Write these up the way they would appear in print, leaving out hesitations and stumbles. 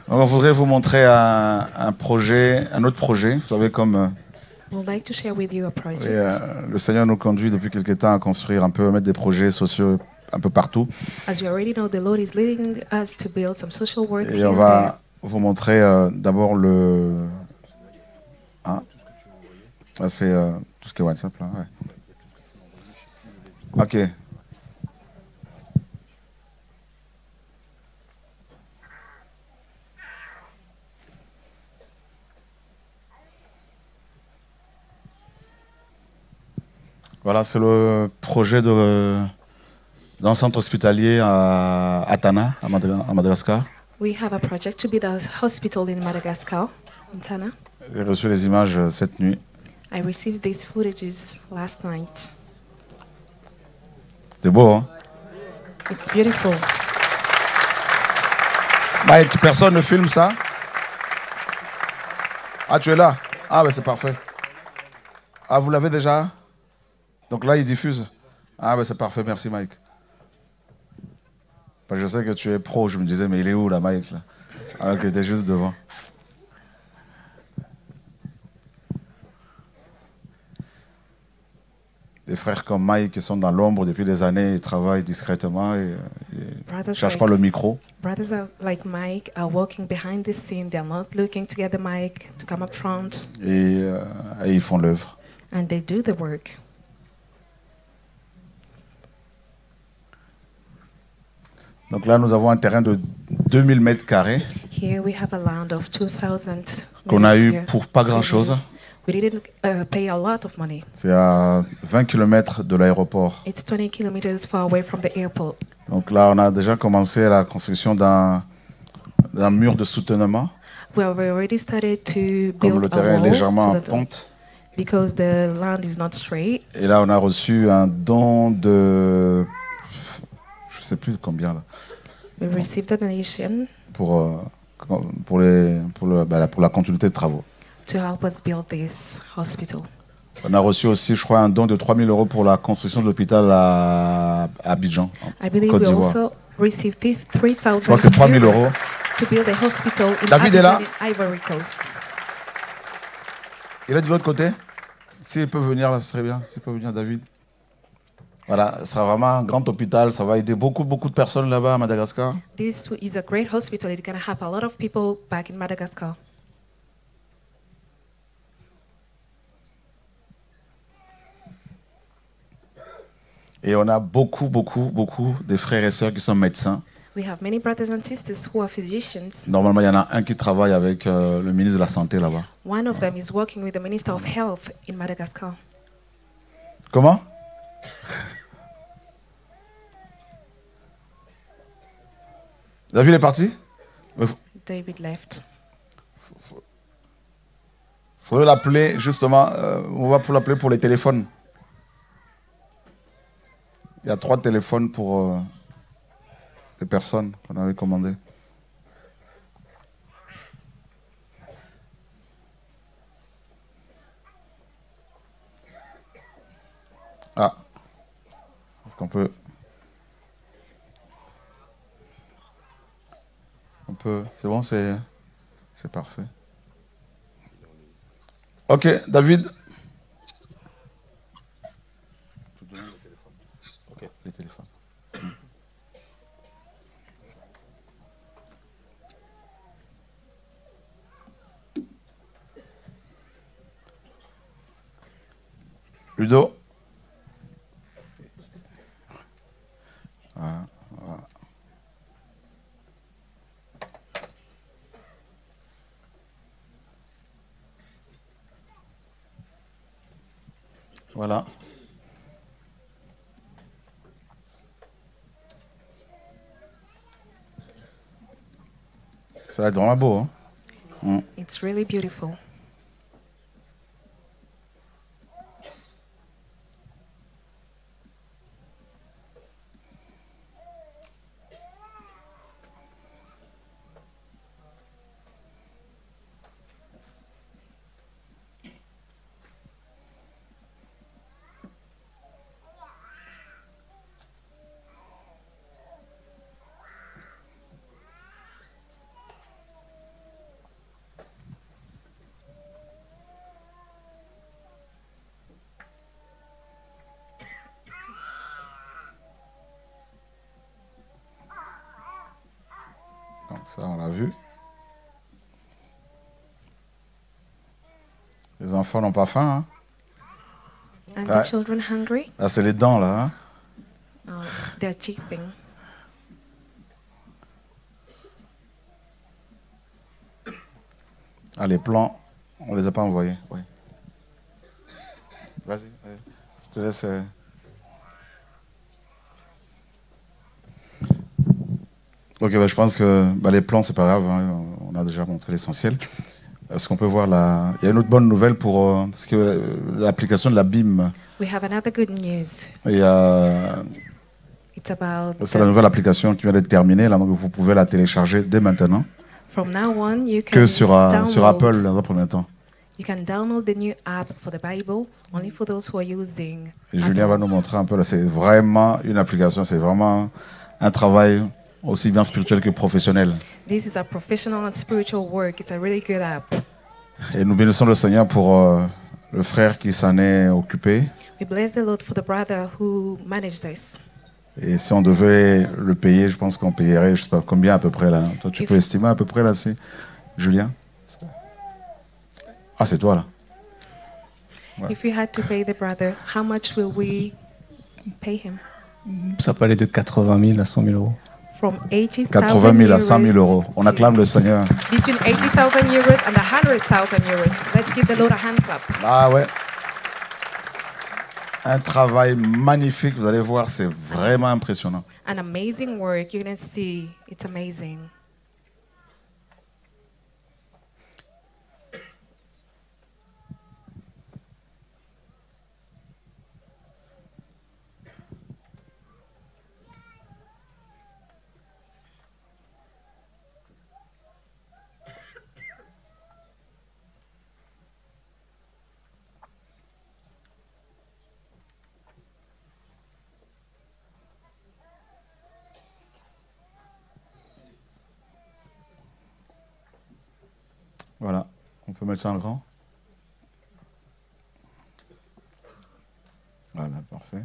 On voudrait vous montrer un projet, un autre projet. Vous savez, comme We'd like to share with you a project. le Seigneur nous conduit depuis quelque temps à construire un peu, à mettre des projets sociaux un peu partout. As you already know, the Lord is leading us to build some social work Et here on and va there. vous montrer d'abord le... Hein? Ah, c'est tout ce qui est WhatsApp, là. Ouais. Ok. Voilà, c'est le projet d'un centre hospitalier à Tana, à Madagascar. We have a project to build a hospital in Madagascar, in Tana. J'ai reçu les images cette nuit. I received these footages last night. C'était beau, hein? It's beautiful. Mike, personne ne filme ça? Ah, tu es là? Ah, ben c'est parfait. Ah, vous l'avez déjà? Donc là, il diffuse. Ah, ben c'est parfait, merci Mike. Je sais que tu es pro, je me disais, mais il est où là, Mike là? Alors que tu es juste devant. Des frères comme Mike qui sont dans l'ombre depuis des années, ils travaillent discrètement et ne cherchent pas le micro. Brothers like Mike are walking behind the scene. They are not looking to get the mic, to come up front. Et ils font l'œuvre. And they do the work. Donc là, nous avons un terrain de 2000 mètres carrés Here we have a land of 2,000 qu'on a eu pour pas grand-chose. We didn't pay a lot of money. C'est à 20 km de l'aéroport. It's 20 kilometers far away from the airport. Donc là, on a déjà commencé la construction d'un mur de soutenement. Well, we already started to Comme build le a terrain est wall légèrement en pente. because the land is not straight. Et là, on a reçu un don de... Je sais plus combien là. We received a donation Pour la continuité de travaux. to help us build this hospital. On a reçu aussi, je crois, un don de 3000 € pour la construction de l'hôpital à Abidjan, I believe Côte we d'Ivoire. also received 3,000 Je crois que c'est 3000 € to build a hospital in David est là? Abidjan, in Ivory Coast. Il est de l'autre côté? S'il peut venir, là, ce serait bien. S'il peut venir, David. Voilà, ce sera vraiment un grand hôpital. Ça va aider beaucoup de personnes là-bas à Madagascar. This is a great hospital. It's going to help a lot of people back in Madagascar. Et on a beaucoup de frères et sœurs qui sont médecins. We have many brothers and sisters who are physicians. Normalement, il y en a un qui travaille avec le ministre de la Santé là-bas. One of them is working with the Minister of Health in Madagascar. Comment? David est parti? David left. Faudrait l'appeler justement. On va l'appeler pour les téléphones. Il y a 3 téléphones pour des personnes qu'on avait commandées. Ah. Est-ce qu'on peut... C'est bon, c'est parfait. Ok, David. Ok, les téléphones. Ludo. Voilà. Voilà. Ça va être vraiment beau, hein? It's really beautiful. Donc ça, on l'a vu. Les enfants n'ont pas faim. Hein? And Ah. the children hungry? Là, c'est les dents, là. Hein? Oh, they're chipping. Ah, les plans, on les a pas envoyés. Oui. Vas-y, je te laisse. Ok, bah, je pense que les plans, c'est pas grave. Hein, on a déjà montré l'essentiel. Est-ce qu'on peut voir la... Il y a une autre bonne nouvelle pour parce que l'application de la BIM. We have another good news. Et, It's about c'est la nouvelle application qui vient d'être terminée. Là, donc vous pouvez la télécharger dès maintenant. from now on you can Que sur download, Apple dans un premier temps. you can download the new app for the Bible only for those who are using Et Julien va nous montrer un peu. Là, c'est vraiment une application. C'est vraiment un travail aussi bien spirituel que professionnel. This is a professional and spiritual work. It's a really good app. Et nous bénissons le Seigneur pour le frère qui s'en est occupé. We bless the Lord for the brother who managed this. Et si on devait le payer, je pense qu'on payerait, je sais pas combien à peu près là. Toi, tu If- peux estimer à peu près là, c'est Julien? Ah, c'est toi là. Ouais. If we had to pay the brother, how much will we pay him? Ça peut aller de 80 000 à 100 000 euros. From 80,000 80 000 à 100 000 euros. On to- acclame le Seigneur. Between 80,000 euros and 100,000 euros. Let's give the Lord a hand clap. Ah ouais. Un travail magnifique, vous allez voir, c'est vraiment impressionnant. An amazing work. You're going to see. It's amazing. Voilà, on peut mettre ça en grand. Voilà, parfait.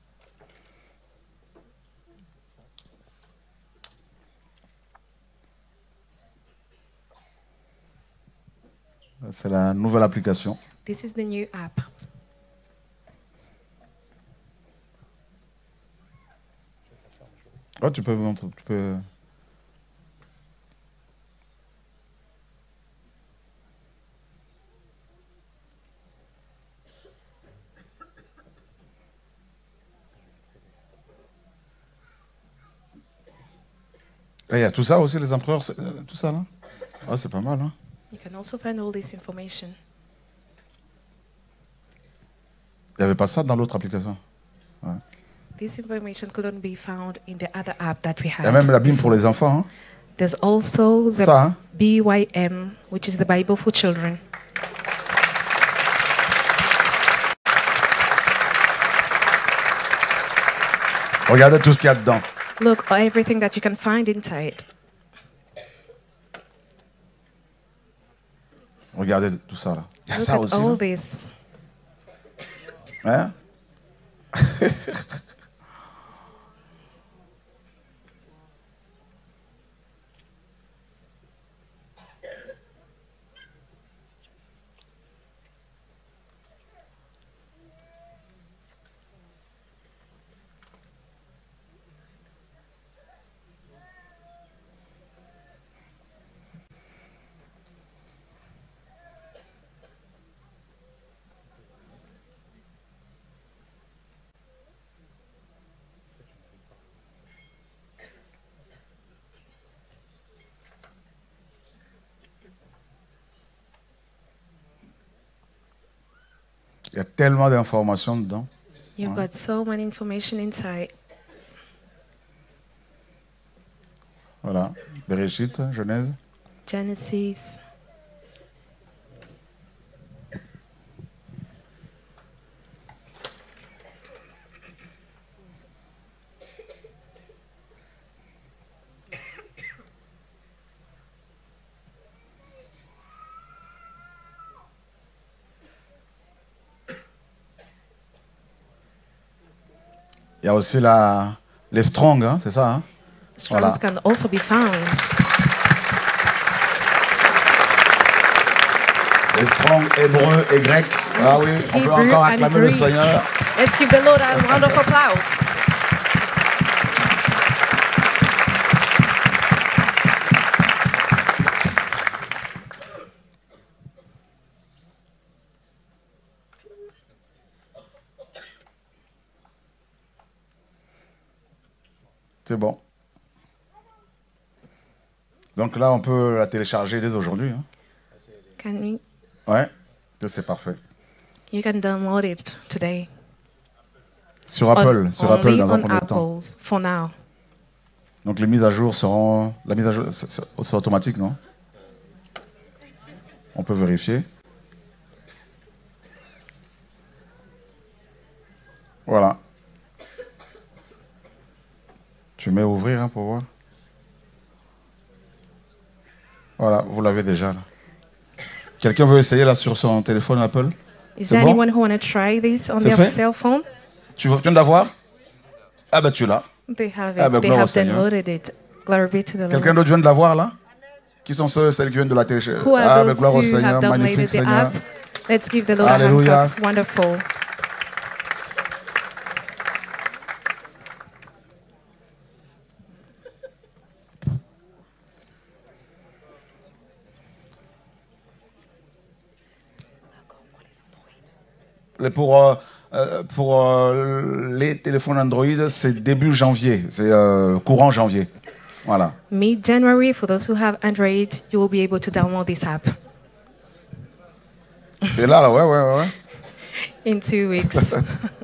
C'est la nouvelle application. This is the new app. Oh, tu peux montrer, tu peux... Et il y a tout ça aussi, les empereurs, tout ça là. Ah, c'est pas mal, hein. You can also find all this information. Il n'y avait pas ça dans l'autre application. Ouais. This information couldn't be found in the other app that we Il y a had. même la Bible pour les enfants. Hein. There's also the Ça, hein. BYM, which is the Bible for children. Regardez tout ce qu'il y a dedans. Look, everything that you can find inside. Regardez tout ça là. Il y a Look ça at aussi. all Là. this. Hein? Il y a tellement d'informations dedans. You've got so much information inside. Voilà. Bereshit, Genèse. Genesis. Il y a aussi les Strong, hein, c'est ça. Hein? Strongs Voilà. can also be found. Les strong, hébreux et grecs. Ah oui, on peut Hebrew encore and acclamer le Greek. Seigneur. Let's give the Lord a round of applause. C'est bon. Donc là, on peut la télécharger dès aujourd'hui. Hein. Can we? Ouais, c'est parfait. You can download it today. Sur Apple, sur Apple Only dans un on premier temps. Apples for now. Donc les mises à jour seront... La mise à jour, c'est automatique, non? On peut vérifier. Voilà. Tu mets ouvrir hein, pour voir. Voilà, vous l'avez déjà là. Quelqu'un veut essayer là sur son téléphone Apple? Is C'est there bon? anyone who want to try this on C'est their fait? cell phone? Tu viens de l'avoir? Ah ben tu l'as. They have Ah, it. ben, They gloire au have Seigneur. downloaded it. Glory be to the Quelqu'un Lord. d'autre vient de l'avoir là? Qui sont celles qui viennent de la télécharger? Who Ah are ben those gloire au who Seigneur, have magnifique downloaded the Seigneur. app? Let's give the Lord a hand Alléluia. clap. Wonderful. Et pour les téléphones Android, c'est début janvier, c'est courant janvier. Voilà. Mid-January, for those who have Android, you will be able to download this app C'est là, ouais. in 2 weeks.